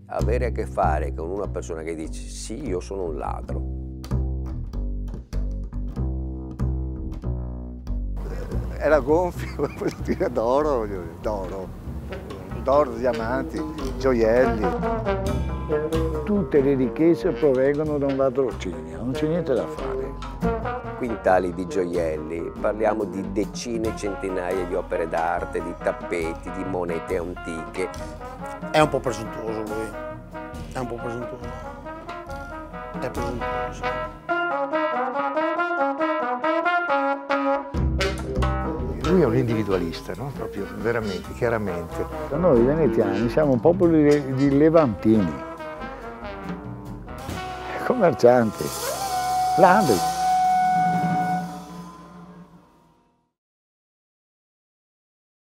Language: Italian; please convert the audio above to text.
avere a che fare con una persona che dice sì, io sono un ladro. Era gonfio, d'oro, diamanti, gioielli. Tutte le ricchezze provengono da un ladrocinio, non c'è niente da fare. Quintali di gioielli, parliamo di decine, centinaia di opere d'arte, di tappeti, di monete antiche. È un po' presuntuoso lui, è un po' presuntuoso. È presuntuoso. Lui è un individualista, no? Proprio, veramente, chiaramente. Noi veneziani siamo un popolo di levantini, commercianti, ladri.